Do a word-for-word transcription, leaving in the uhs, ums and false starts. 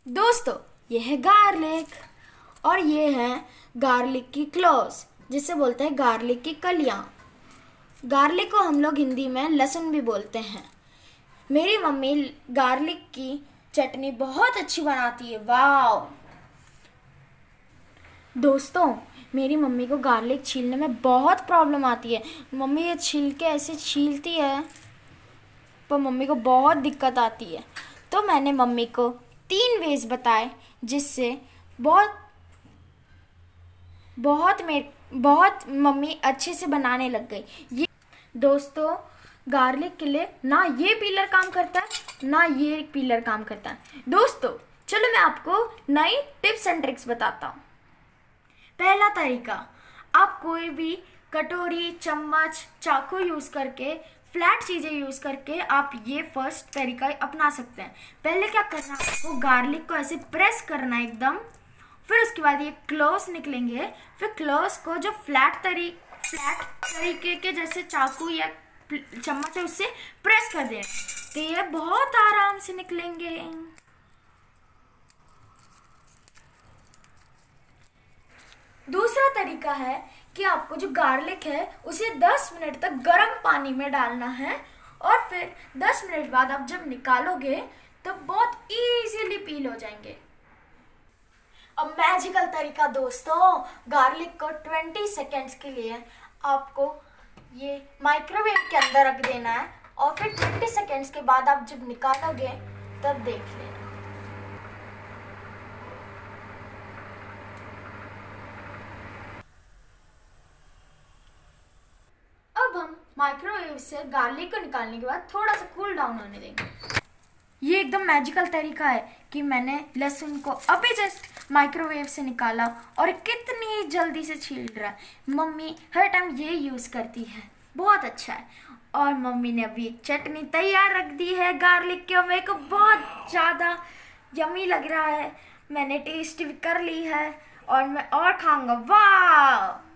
दोस्तों, ये है गार्लिक और ये है गार्लिक की क्लोव्स, जिसे बोलते हैं गार्लिक की कलियां। गार्लिक को हम लोग हिंदी में लहसुन भी बोलते हैं। मेरी मम्मी गार्लिक की चटनी बहुत अच्छी बनाती है। वाह दोस्तों, मेरी मम्मी को गार्लिक छीलने में बहुत प्रॉब्लम आती है। मम्मी ये छील के ऐसे छीलती है पर मम्मी को बहुत दिक्कत आती है। तो मैंने मम्मी को तीन वेज बताए जिससे बहुत बहुत मेरे बहुत मम्मी अच्छे से बनाने लग गई। ये दोस्तों, गार्लिक के लिए ना ये पीलर काम करता है ना ये पीलर काम करता है। दोस्तों चलो मैं आपको नई टिप्स एंड ट्रिक्स बताता हूँ। पहला तरीका, आप कोई भी कटोरी, चम्मच, चाकू यूज़ करके, फ्लैट चीज़ें यूज़ करके आप ये फर्स्ट तरीका अपना सकते हैं। पहले क्या करना है, आपको गार्लिक को ऐसे प्रेस करना है एकदम। फिर उसके बाद ये क्लोव्स निकलेंगे। फिर क्लोव्स को जो फ्लैट तरी फ्लैट तरीके के जैसे चाकू या चम्मच है उससे प्रेस कर दें तो ये बहुत आराम से निकलेंगे। दूसरा तरीका है कि आपको जो गार्लिक है उसे दस मिनट तक गर्म पानी में डालना है और फिर दस मिनट बाद आप जब निकालोगे तो बहुत इजीली पील हो जाएंगे। अब मैजिकल तरीका दोस्तों, गार्लिक को बीस सेकेंड्स के लिए आपको ये माइक्रोवेव के अंदर रख देना है और फिर बीस सेकेंड्स के बाद आप जब निकालोगे तब देख लेना। अब हम माइक्रोवेव से गार्लिक को निकालने के बाद थोड़ा सा कूल डाउन होने देंगे। ये एकदम मैजिकल तरीका है कि मैंने लहसुन को अभी जस्ट माइक्रोवेव से निकाला और कितनी जल्दी से छील रहा है। मम्मी हर टाइम ये यूज़ करती है, बहुत अच्छा है। और मम्मी ने अभी एक चटनी तैयार रख दी है गार्लिक की और मेरे को बहुत ज़्यादा यमी लग रहा है। मैंने टेस्ट भी कर ली है और मैं और खाऊंगा। वाह!